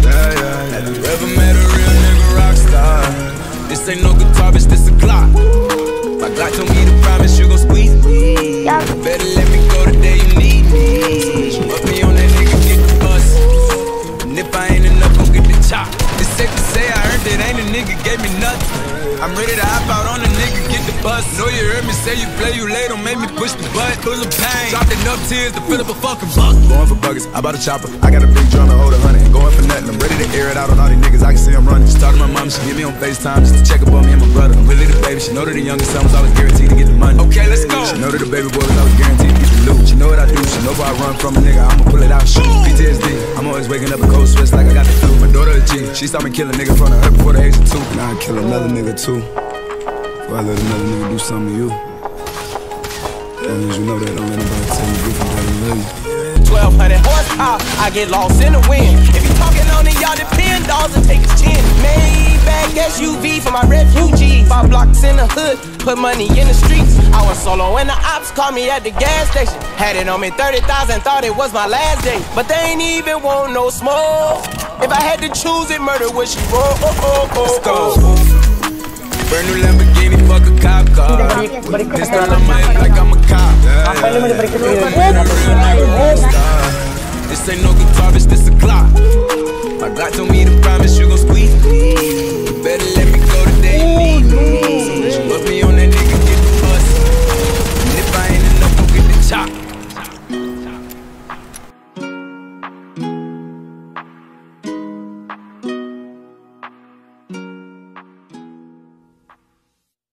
Have you ever met a real nigga rock star? This ain't no guitar, bitch, this a Glock. My Glock told me to promise you gon' squeeze me. Better let me go the day you need me. Put me on that nigga, get the bus. And if I ain't enough, gon' get the chop. It's safe to say I earned it, ain't a nigga gave me nothing. I'm ready to hop out on a nigga, get the bus. Know you heard me say you play, you late, don't make me push the button. Full of pain, dropped enough tears to fill up a fucking buck. Going for buggers, I bought a chopper. I got a big drum to hold 100. Ain't going for nothing, I'm ready to air it out on all these niggas. I can see I'm running. Just talk to my mom, she get me on FaceTime just to check up on me and my brother. I'm really the baby, she know that the youngest son was always guaranteed to get the money. Okay, let's go. She know that the baby boy was always guaranteed to get the loot. She know what I do, she know if I run from a nigga, I'ma pull it out, shoot. PTSD, I'm always waking up in cold sweats like I got the flu. My daughter a G, she saw me kill a nigga in front of her before the age of 2. Now I kill another nigga too. Before I let another nigga do something to you. Long as you know that, don't let nobody tell you different that I love you. 1200 horsepower, I get lost in the wind. If you talking on it, y'all depend, dolls and take his chin. Maybach SUV for my refugees. 5 blocks in the hood, put money in the streets. I was solo when the ops called me at the gas station. Had it on me 30,000, thought it was my last day. But they ain't even want no smoke. If I had to choose it, murder would she roll? Let's go. Brand new Lamborghini, fuck a cop car. This girl on my head like I'm a cop. This ain't no guitar, bitch, this a Glock. My Glock told me to promise you gon' squeeze me. You better let me go the day you need